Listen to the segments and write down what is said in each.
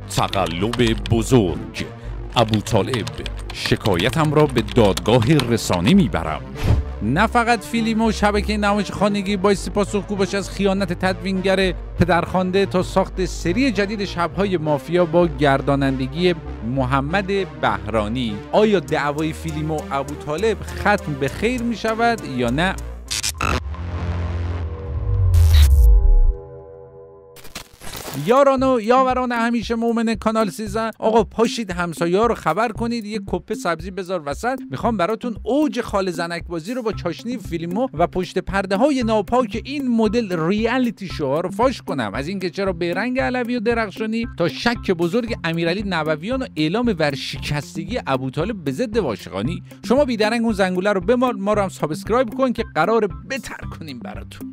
تقلب بزرگ. ابوطالب: شکایتم را به دادگاه رسانه میبرم. نه فقط فیلم و شبکه نمایش خانگی بایستی پاسخگو باشه از خیانت تدوینگر پدرخوانده تا ساخت سری جدید شب‌های مافیا با گردانندگی محمد بهرانی. آیا دعوای فیلم و ابوطالب ختم به خیر می شود یا نه؟ یاران و یاوران همیشه مومن کانال 13، آقا پاشید همسایه‌ها رو خبر کنید یه کپه سبزی بذار وسط. میخوام براتون اوج خال زنک بازی رو با چاشنی فیلمو و پشت پرده های ناپاک این مدل ریالیتی شوها رو فاش کنم. از اینکه چرا بیرنگ علوی و درخشانی تا شک بزرگ امیرعلی نوویان و اعلام ورشکستگی ابوطالب به ضد واشقانی. شما بیدرنگ اون زنگوله رو بمال، ما رو هم سابسکرایب کن که قراره بهتر کنیم براتون.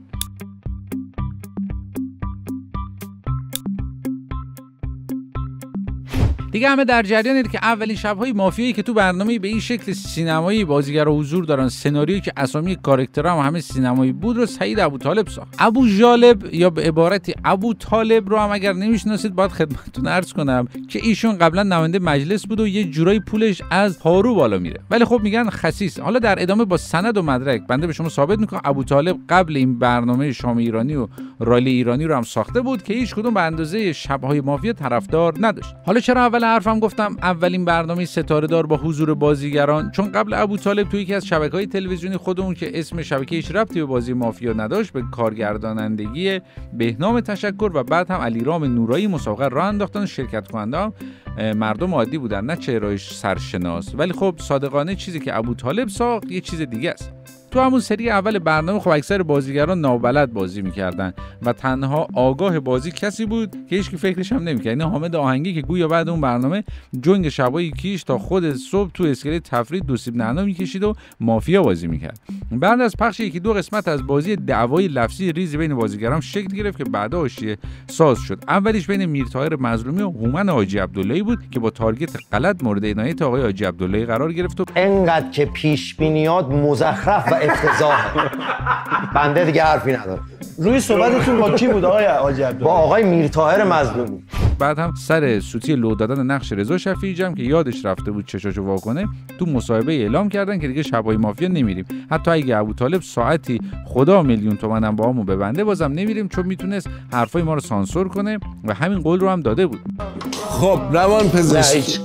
دیگه همه در جریانید که اولین شب‌های مافیایی که تو برنامه به این شکل سینمایی بازیگرا حضور دارن، سناریویی که اسامی کاراکترها هم همه سینمایی بود رو سعید ابوطالب ساخت. ابوجالب یا به عبارتی ابوطالب رو هم اگر نمیشناسید باید خدمتتون عرض کنم که ایشون قبلا نماینده مجلس بود و یه جورایی پولش از پارو بالا میره، ولی خب میگن خسیس. حالا در ادامه با سند و مدرک بنده به شما ثابت میکنم ابوطالب قبل این برنامه شام ایرانی و رالی ایرانی رو هم ساخته بود که هیچ کدوم به اندازه شب‌های مافیا طرفدار نداشت. حالا چرا اول حرفم گفتم اولین برنامه ستاره دار با حضور بازیگران؟ چون قبل ابوطالب توی یکی از شبکه‌های تلویزیونی خودمون که اسم شبکه‌اش ربطی به بازی مافیا نداشت به کارگردانندگی بهنام تشکر و بعد هم علیرام نورایی مسابقه راه انداختن. شرکت کننده مردم عادی بودن نه چهره‌های سرشناس، ولی خب صادقانه چیزی که ابوطالب ساخت یه چیز دیگه است. تو همون سری اول برنامه خب اکثر بازیگران نابلد بازی میکردن و تنها آگاه بازی کسی بود که هیچ کی فکرش هم نمیکرد، این حامد آهنگی که گویا بعد اون برنامه جنگ شبای کیش تا خود صبح تو اسکله تفریح دو سیب نعنا میکشید و مافیا بازی میکرد. بعد از پخش یکی دو قسمت از بازی دعوای لفظی ریزی بین بازیگران شکل گرفت که بعدا حاشیه ساز شد. اولیش بین میرطاهر مظلومی و هومن حاجی عبداللهی بود که با تارگت غلط مورد عنایت آقای حاجی عبداللهی قرار گرفت و انقدر که پیش بینیات مزخرف و افتضاح. بنده دیگه حرفی ندارم. روی صحبتتون با کی بود آقای حاجی عبداللهی؟ با آقای میرطاهر مظلومی. بعد هم سر سوتی لو دادن نقش رضا شفیعی جم که یادش رفته بود چشاشو وا کنه تو مصاحبه اعلام کردن که دیگه شبای مافیا نمیریم، حتی اگه ابوطالب ساعتی خدا میلیون تومن هم باهامون ببنده بازم نمیریم، چون میتونست حرفای ما رو سانسور کنه و همین قول رو هم داده بود. خب روان پزشک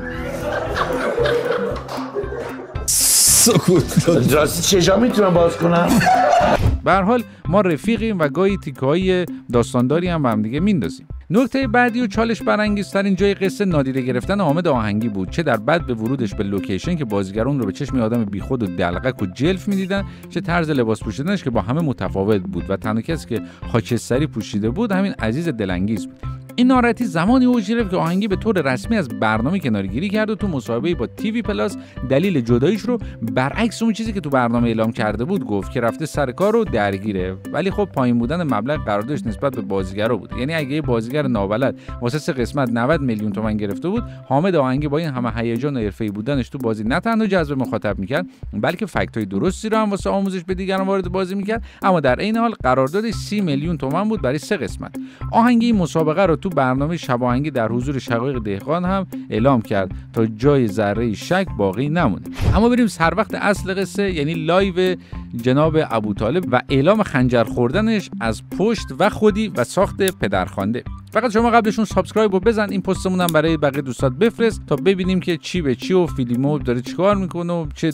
سکوت راستی چجا میتونم باز کنم؟ به هر حال ما رفیقیم و گاهی تیکه‌های داستانداری هم با هم دیگه میندازیم. نکته بعدی و چالش برانگیزترین جای قصه نادیده گرفتن حامد آهنگی بود، چه در بعد به ورودش به لوکیشن که بازیگران رو به چشم آدم بیخود و دلقک و جلف میدیدن، چه طرز لباس پوشیدنش که با همه متفاوت بود و تنها کسی که خاکستری پوشیده بود همین عزیز دلانگیز بود. این ناراحتی زمانی اوج گرفت که آهنگی به طور رسمی از برنامه کناره‌گیری کرد و تو مصاحبه‌ای با تیوی پلاس دلیل جداییش رو برعکس اون چیزی که تو برنامه اعلام کرده بود گفت که رفته سر کار و درگیره. ولی خب پایین بودن مبلغ قراردادش نسبت به بازیگرا بود، یعنی اگه یه بازیگر نابلد واسه 3 قسمت 90 میلیون تومان گرفته بود، حامد آهنگی با این همه هیجان و حرفه‌ای بودنش تو بازی نه تنها جذب مخاطب میکرد بلکه فکتای درستی رو هم واسه آموزش به دیگران وارد بازی میکرد، اما در عین حال قراردادش 30 میلیون تومان بود برای 3 قسمت. آهنگی مسابقه رو تو برنامه شب آهنگی در حضور شقایق دهقان هم اعلام کرد تا جای ذره شک باقی نمونه. اما بریم سر وقت اصل قصه، یعنی لایو جناب ابوطالب و اعلام خنجر خوردنش از پشت و خودی و ساخت پدرخوانده. فقط شما قبلشون سابسکرایب رو بزن، این پستمون هم برای بقیه دوستات بفرست تا ببینیم که چی به چی و فیلمو داره چیکار میکنه و چه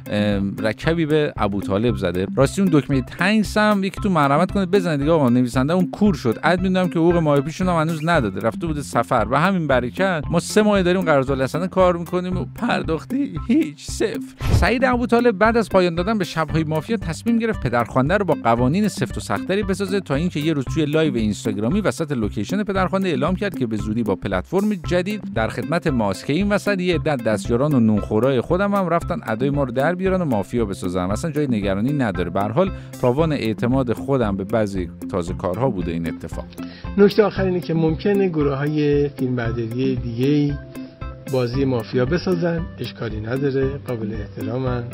رکبی به ابوطالب زده. راستی اون دکمه تانکس هم یکی تو مرحمت کنه بزنید دیگه آقا، نویسنده اون کور شد. میدونم که حقوق ماه پیشون هم هنوز نداده، رفته بوده سفر و همین برکت ما 3 ماه داریم قرارداد کار میکنیم و پرداختی هیچ صفر. سعید ابوطالب بعد از پایان دادن به شب‌های مافیا تصمیم گرفت پدرخوانده رو با قوانین سفت و سخت‌تری بسازه تا اینکه یه روز توی لایو اینستاگرامی وسط لوکیشن پدرخوانده اعلام کرد که به زودی با پلتفرم جدید در خدمت ماست که این وسط یه عده دستیاران و نونخورای خودم هم رفتن ادای ما رو در بیارن و مافیا بسازن. اصلا جای نگرانی نداره، به هر حال تاوان اعتماد خودم به بعضی تازه کارها بوده این اتفاق. نکته آخر اینه که ممکنه گروه‌های فیلمبرداری دیگه‌ای بازی مافیا بسازن، اشکالی نداره، قابل احترامن.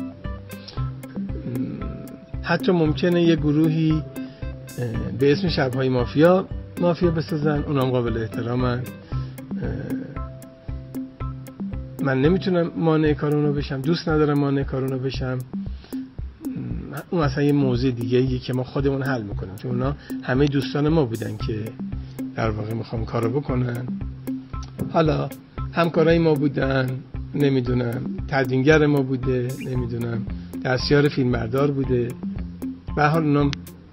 حتی ممکنه یه گروهی به اسم شب‌های مافیا بسازن، اونام قابل احترامن. من نمیتونم مانع کار اونو بشم، دوست ندارم مانع کار اونو بشم. اون اصلا یه موضوع دیگه ایه که ما خودمون حل میکنیم، چون اونا همه دوستان ما بودن که در واقع میخوام کارو بکنن. حالا همکارای ما بودن، نمیدونم تدوینگر ما بوده، نمیدونم دستیار فیلمبردار بوده، به هر حال اونا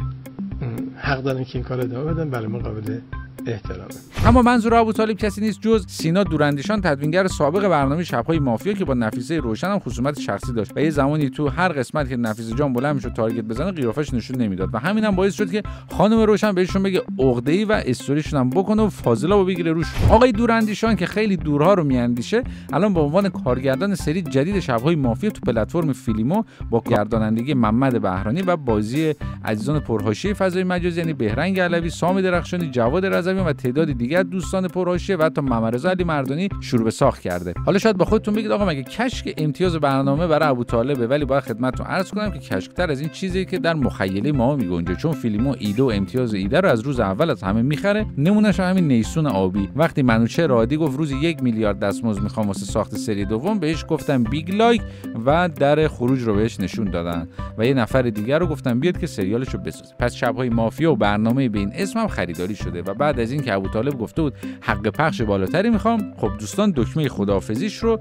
حق دارن که این کار ادامه بدن، برای ما قابل احترامه. اما منظور ابوطالب کسی نیست جز سینا دوراندیشان، تدوینگر سابق برنامه شب‌های مافیا که با نفیسه روشن هم خصومت شخصی داشت و یه زمانی تو هر قسمت که نفیسه جان بلند میشد تارگت بزنه قیافش نشون نمیداد و همین هم باعث شد که خانم روشن بهشون بگه عقده‌ای و استوریشون هم بکنه و فاضلا رو بگیره روش. آقای دوراندیشان که خیلی دورها رو میاندیشه، الان به عنوان کارگردان سری جدید شب‌های مافیا تو پلتفرم فیلیمو با گردانندگی محمد بهرانی و بازی عزیزان پرحاشیه فضای مجازی یعنی بهرنگ علوی، سامی درخشانی، جواد رضوی و تعدادی دیگر دوستان پرحاشیه و حتی محمدرضا علی مردانی شروع به ساخت کرده. حالا شاید با خودتون بگید آقا مگه کشک امتیاز برنامه برای ابوطالبه، ولی باید خدمتتون عرض کنم که کشک‌تر از این چیزی که در مخیله ما میگنجه، چون فیلیمو ایده و امتیاز ایده رو از روز اول از همه میخره. نمونهش همین نیسون آبی، وقتی منوچهر رادی گفت روزی 1 میلیارد دستمزد میخوام واسه ساخت سری دوم، بهش گفتن بیگ لایک و در خروج رو بهش نشون دادن و یه نفر دیگر رو گفتن بیاد که سریالشو بسازه. پس شب‌های مافیا و برنامه به این اسم هم خریداری شده و بعد از این که ابوطالب گفته بود حق پخش بالاتری میخوام، خب دوستان دکمه خداحافظیش رو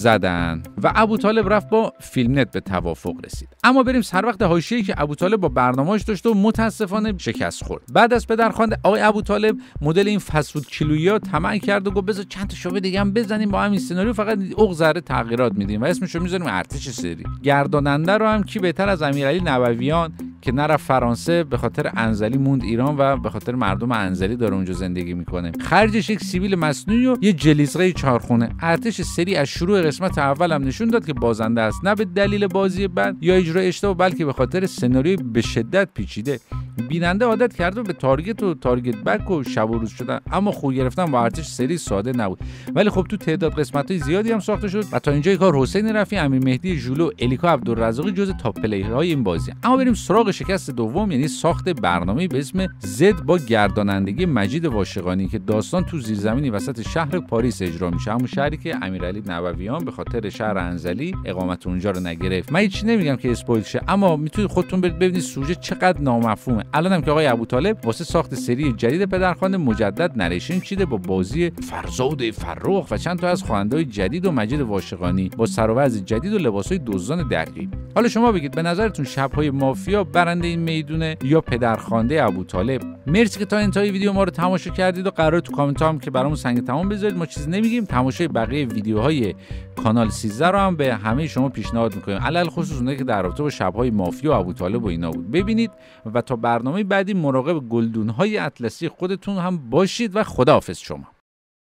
زدن و ابوطالب رفت با فیلمنت به توافق رسید. اما بریم سر وقت حاشیه‌ای که ابوطالب با برنامه‌اش داشت و متاسفانه شکست خورد. بعد از پدرخوانده آقای ابوطالب مدل این فست فود کیلویی طمع کرد و گفت بذار چند تا شعبه دیگه هم بزنیم با همین سناریو، فقط عق ذره تغییرات میدیم و اسمش رو میذاریم ارتش سری. گرداننده رو هم کی بهتر از امیرعلی نوویان که نرفت فرانسه، به خاطر انزلی موند ایران و به خاطر مردم انزلی داره اونجا زندگی میکنه. خرجش یک سیبیل مصنوعی و یه جلیزغه چهارخونه. ارتش سری از شروع قسمت اول هم نشون داد که بازنده است، نه به دلیل بازی بد یا اجرای اشتباه، بلکه به خاطر سناریوی به شدت پیچیده. بیننده عادت کرده به تارگت و تارگت بک و شب و روز شدن، اما خو گرفتن با ارتش سری ساده نبود. ولی خب تو تعداد قسمت‌های زیادی هم ساخته شد و تا اینجای کار حسین رفیع، امیر مهدی ژولو، الیکا عبدالرزاقی جزو تاپ پلیرهای این بازی. اما بریم سراغ شکست دوم، یعنی ساخت برنامه‌ای به اسم زد با گردانندگی مجید واشقانی که داستان تو زیرزمینی وسط شهر پاریس اجرا میشه، همون شهری که امیرعلی نوویان به خاطر شهر انزلی اقامت اونجا رو نگرفت. من هیچ نمیگم که اسپویل شه، اما میتونید خودتون برید ببینید سوژه چقدر نامفهومه. الانم که آقای ابوطالب واسه ساخت سری جدید پدرخوانده مجدد نریشن چیده با بازی فرزاد فرخ و چند تا از خواننده‌های جدید و مجید واشقانی با سر و وضع جدید و لباسای دزدان دریایی. حالا شما بگید به نظرتون شب‌های مافیا برنده این میدونه یا پدرخوانده ابوطالب؟ مرسی که تا انتهای ویدیو ما رو تماشا کردید و قرار تو کامنت هم که برامون سنگ تمام بذارید. ما چیزی نمیگیم، تماشای بقیه ویدیوهای کانال 13 رو هم به همه شما پیشنهاد می‌کنیم، علل خصوص اونایی که در رابطه با شب‌های مافیا و ابوطالب و اینا بود. ببینید و تا برنامه بعدی مراقب گلدون‌های اطلسی خودتون هم باشید و خداحافظ شما.